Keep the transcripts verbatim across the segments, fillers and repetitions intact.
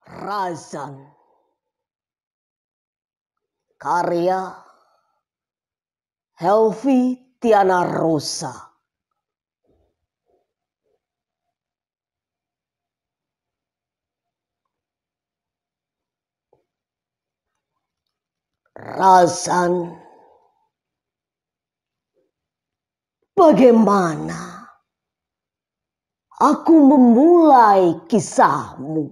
Razan. Karya Helvy, Tiana, Rosa. Razan, bagaimana aku memulai kisahmu?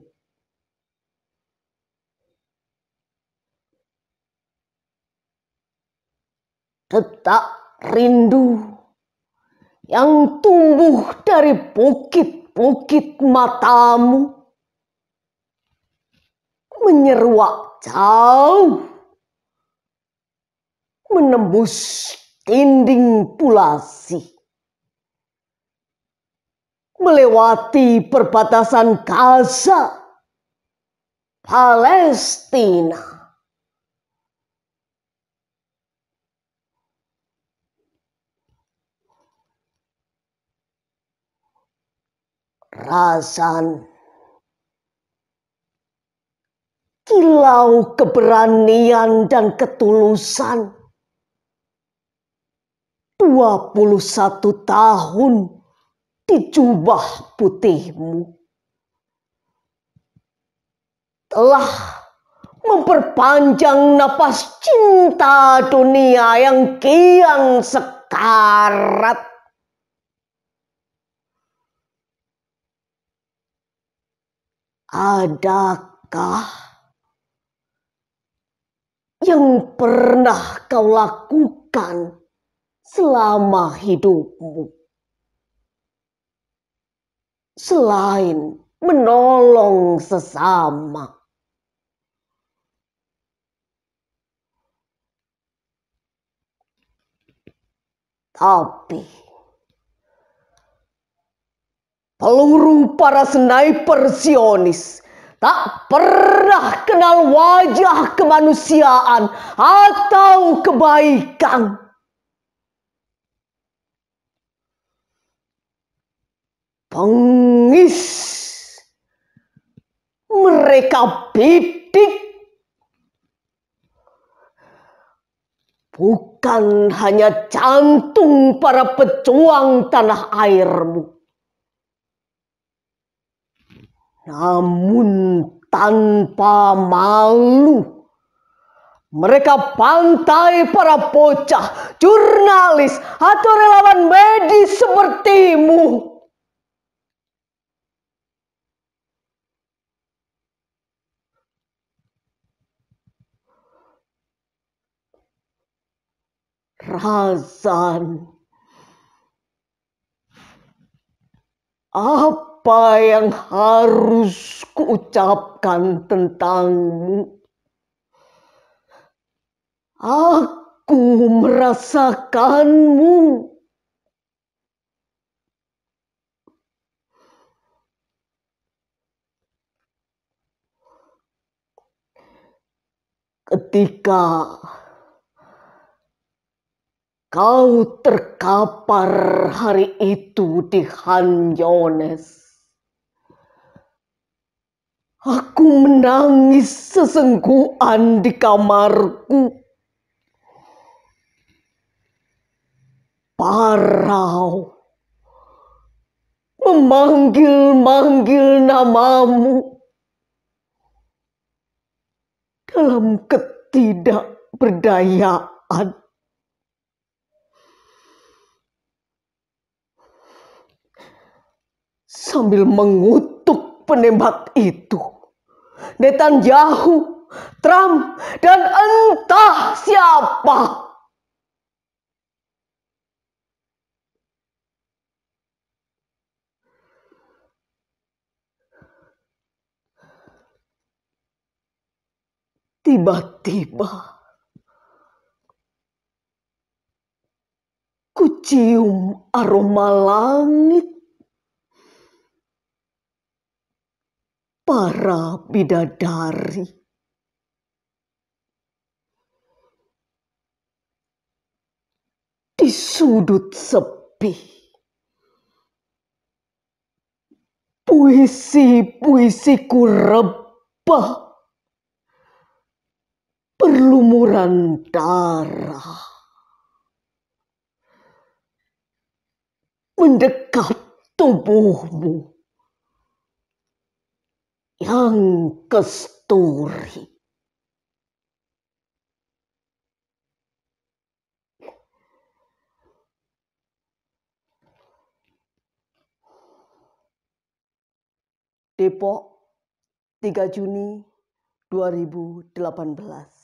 Detak rindu yang tumbuh dari bukit-bukit matamu menyeruak jauh, menembus dinding pulasi, melewati perbatasan Gaza, Palestina. Razan, kilau keberanian dan ketulusan. Dua puluh satu tahun di jubah putihmu telah memperpanjang napas cinta dunia yang kian sekarat. Adakah yang pernah kau lakukan selama hidupmu selain menolong sesama? Tapi peluru para sniper Zionis tak pernah kenal wajah kemanusiaan atau kebaikan. Pengis mereka bidik bukan hanya jantung para pejuang tanah airmu, namun tanpa malu mereka pantai para bocah, jurnalis atau relawan medis sepertimu. Razan, apa yang harus kuucapkan tentangmu? Aku merasakanmu. Ketika kau terkapar hari itu di Han Yones, aku menangis sesenggukan di kamarku. Parau memanggil-manggil namamu dalam ketidakberdayaan. Sambil mengutuk penembak itu, Netanyahu, Trump, dan entah siapa tiba-tiba kucium aroma langit para bidadari. Di sudut sepi, puisi-puisiku rebuh bah berlumuran darah mendekap tubuhmu yang kesturi. Depok, tiga Juni dua ribu delapan belas.